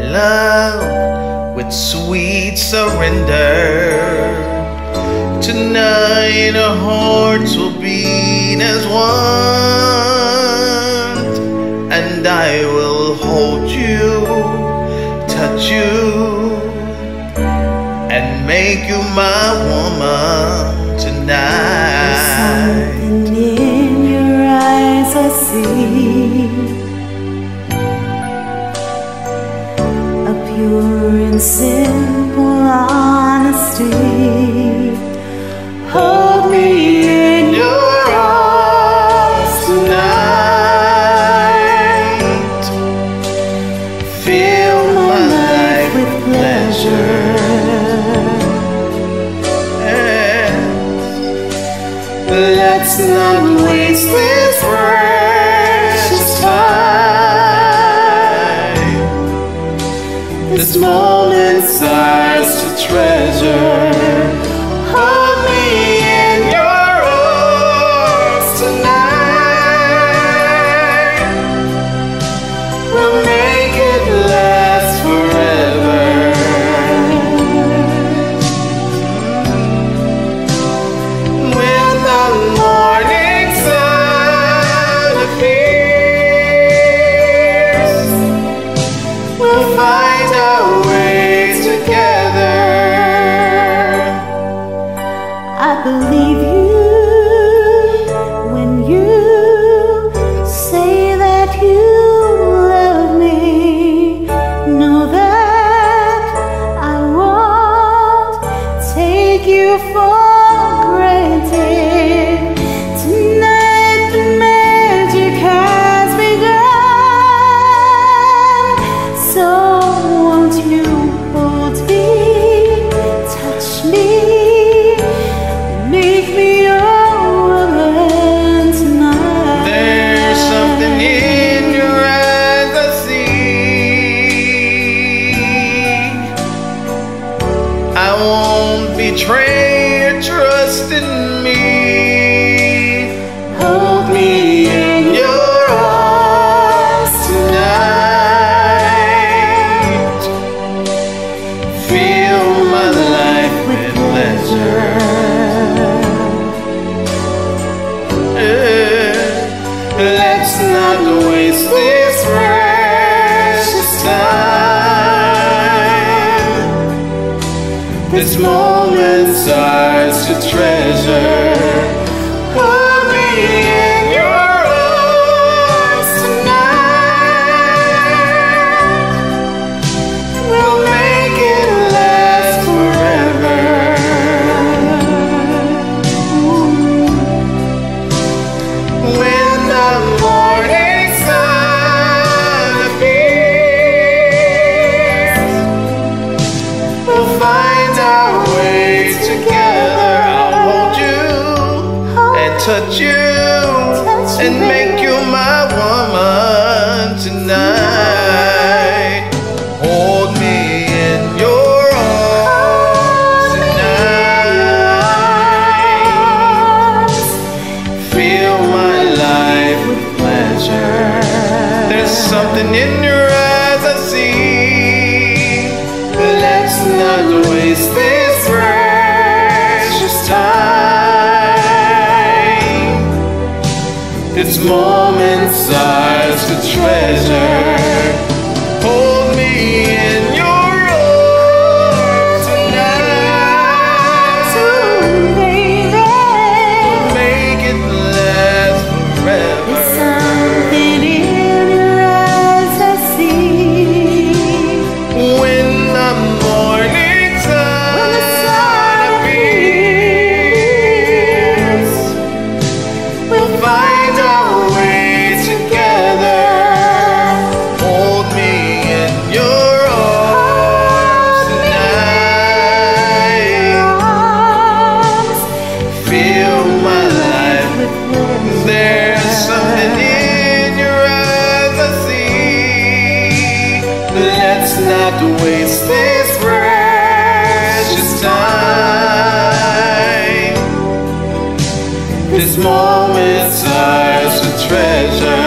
love with sweet surrender. Tonight our hearts will beat as one, and I will hold you, touch you, and make you my woman tonight. There's something in your eyes I see, a pure and simple honesty. Hold me in your arms tonight. Fill my life with pleasure. Let's not waste this precious time. This moment's ours to treasure. Hold me in your arms tonight. We'll make it last forever. When the morning sun appears, we'll find our way together. I believe you when you say that you love me. Know that I won't take you for granted. Tonight the magic has begun. So won't you hold me, touch me, make me your woman tonight. There's something in your eyes I see. I won't betray your trust in me. Hold me in your arms tonight. Fill my life with pleasure. Let's not waste this precious time. This moment's ours to treasure. Hold me in your arms tonight. We'll make it last forever. When the morning sun appears, we'll find our way together. I'll hold you and touch you and make you my woman tonight. Hold me in your arms tonight. Fill my life with pleasure. There's something in your eyes I see. Let's not waste this precious time. This moment's ours to treasure. Hold me in your arms tonight. Baby, Make it last forever. there's something in your eyes I see. When the morning sun appears, we'll find our way together. Hold me in your arms tonight. Fill my life with pleasure. There's something in your eyes I see. Let's not waste this precious time. This moment's ours to treasure.